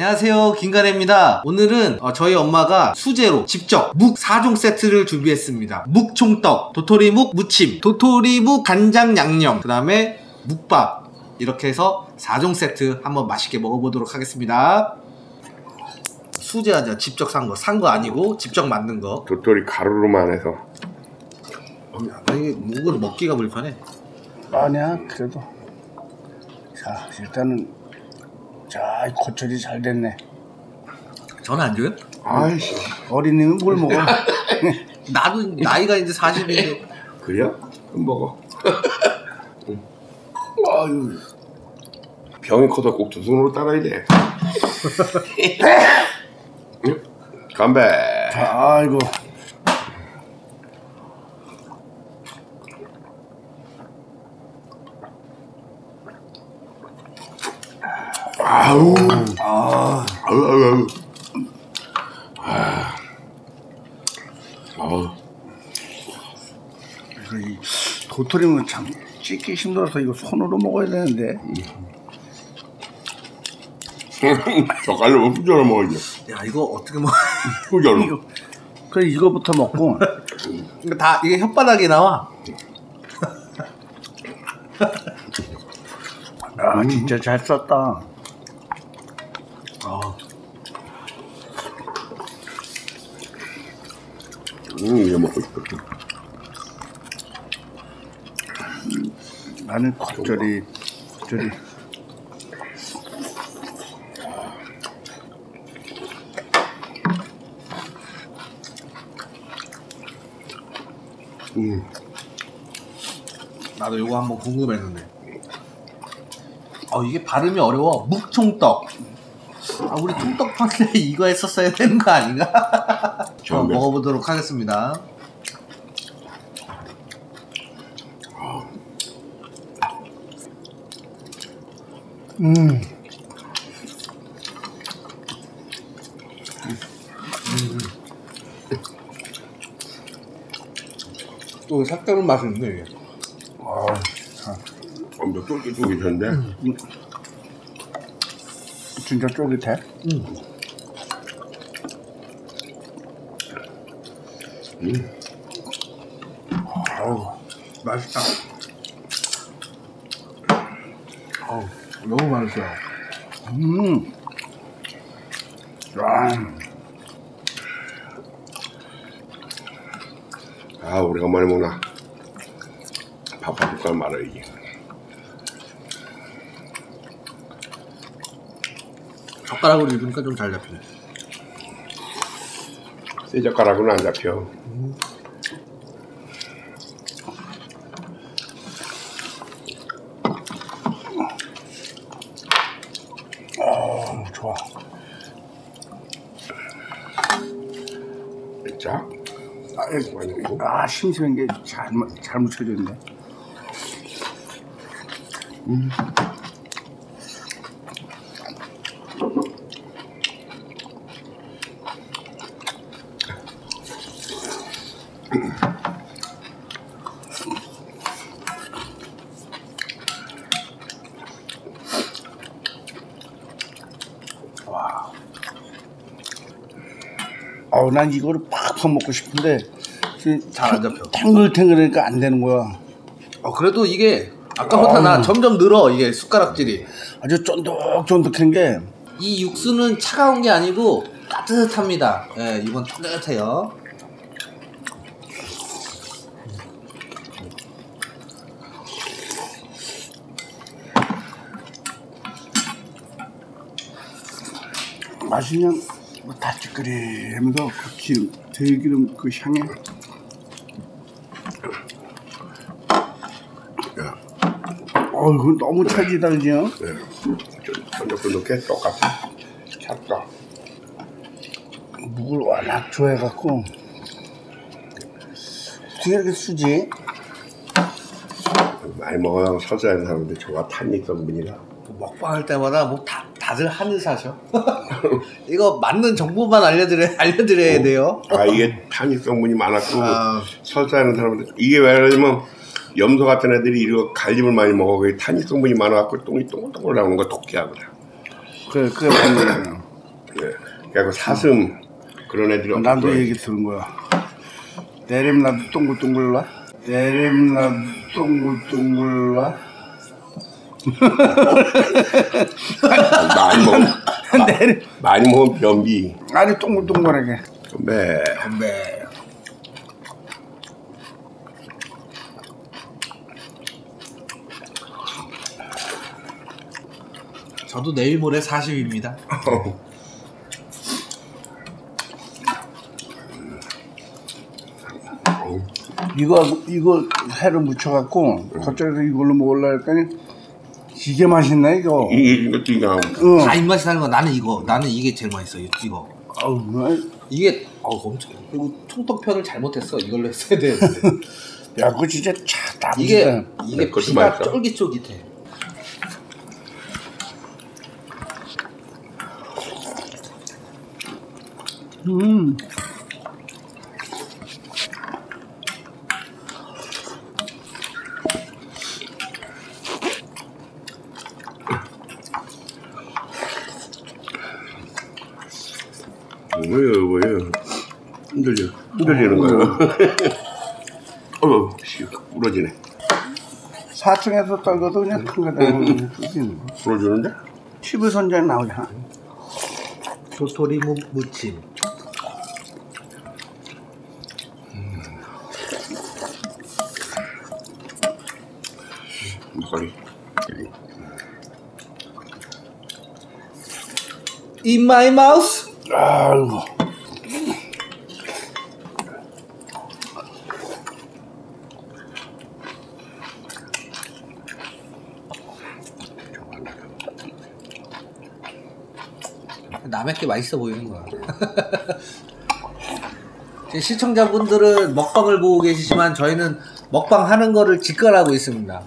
안녕하세요, 김간혜입니다. 오늘은 저희 엄마가 수제로 직접 묵 4종 세트를 준비했습니다. 묵총떡, 도토리묵 무침, 도토리묵 간장 양념, 그 다음에 묵밥, 이렇게 해서 4종 세트 한번 맛있게 먹어보도록 하겠습니다. 수제하자. 직접 산 거 아니고 직접 만든 거. 도토리 가루로만 해서. 이게 묵을 먹기가 불편해. 아니야, 그래도. 자, 일단은 겉절이 잘 됐네. 저는 안 줘요? 아이씨, 어린이는 뭘 먹어? 나도 나이가 이제 40인데. 그래요? 그럼 먹어. 아유, 병이 커서 꼭 두 손으로 따라야 돼. 건배. 자, 아이고. 아우, 아우. 그래서 이 도토리는 참 찢기 힘들어서 이거 손으로 먹어야 되는데. 젓갈로 후져서 먹어야지. 야, 이거 어떻게 먹어? 후져로. 그래, 이거부터 먹고. 이게 혓바닥이 나와. 아, 진짜 잘 썼다. 이거 먹고 싶어. 나는 겉절이. 나도 이거 한번 궁금했는데. 이게 발음이 어려워. 묵총떡. 우리 총떡 판에 이거 했었어야 되는 거 아닌가? 한번 먹어보도록 하겠습니다. 또 색다른 맛이 있네, 이게. 엄청 쫄깃쫄깃한데. 진짜 쫄깃해? 맛있다. 너무 맛있어요. 오래간만에 먹나. 밥 한 숟갈 말아야지. 젓가락으로 입으니까 좀 잘 잡히네. 새 젓가락은 안 잡혀. 좋아. 자, 심심한 게 잘 묻혀졌네. 난 이거를 팍팍 먹고 싶은데 잘 안 잡혀. 탱글탱글하니까 안 되는 거야. 그래도 이게 아까보다 나 점점 늘어, 이게 숟가락질이. 아주 쫀득쫀득한 게. 이 육수는 차가운 게 아니고 따뜻합니다. 예, 이건 따뜻해요. 맛이 그냥 다찌끄리면서 그 기름, 들기름 그 향에. 이건 너무 찰지다, 그죠? 네. 쫀득쫀득해. 똑같아. 찰까. 묵을 워낙 좋아해갖고. 어떻게 이렇게 쓰지? 많이 먹어야 서자는 사람들 좋아. 탄닉 성분이라. 먹방 할 때마다 뭐 다들 하늘 사셔. 이거 맞는 정보만 알려드려야 돼요. 이게 탄닉 성분이 많았고 설사하는 사람들 이게 왜 그러냐면 염소 같은 애들이 이거 갈림을 많이 먹어. 그게 탄닉 성분이 많아갖고 똥이 동글동글 나오는 거 독해하거든. 그게 맞네. 그리고 사슴 그런 애들이 나도 없고. 얘기 들은 거야. 내림나도 동글동글라. 내림나도 동글동글라. 많이 먹으면 변비. 아니 동글동글하게. 건배. 건배. 저도 내일 모레 40입니다. 이거 회를 묻혀갖고 갑자기 이걸로 먹으려 했더니 이게 맛있네 이거. 이것도 이거. 응. 다 입맛이 다른 거. 나는 이거. 나는 이게 제일 맛있어. 이거. 아우, 이게 엄청. 그리고 총떡편을 잘못했어. 이걸로 했어야 되는데. 야, 그거 진짜 다 이게 그것도 피가 맛있어. 쫄깃쫄깃해. 뭐예요? 흔들리는 거야. 씨, 부러지네. 4층에서 떨궈도 그냥 큰 거다. 부러지는데? 11선장 나오잖아. 도토리 무침. 목걸이. In my mouth. 아이고. 남의 게 맛있어 보이는 거야. 시청자분들은 먹방을 보고 계시지만 저희는 먹방 하는 거를 직관하고 있습니다.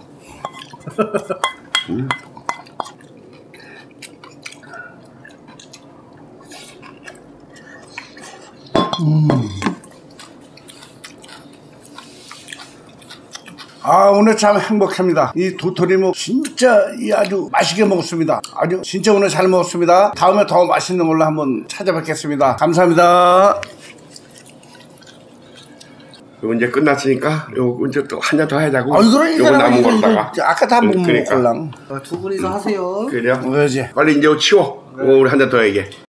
아, 오늘 참 행복합니다. 이 도토리묵 진짜 아주 맛있게 먹었습니다. 아주 진짜 오늘 잘 먹었습니다. 다음에 더 맛있는 걸로 한번 찾아뵙겠습니다. 감사합니다. 이거 이제 끝났으니까 요거 이제 또 한 잔 더 하자고. 그러니까 요거 남은 거다가. 아까 다 못 그러니까. 먹을랑. 두 분이서 하세요. 그래요? 그러지. 빨리 이제 치워. 우리 한 잔 더 얘기해.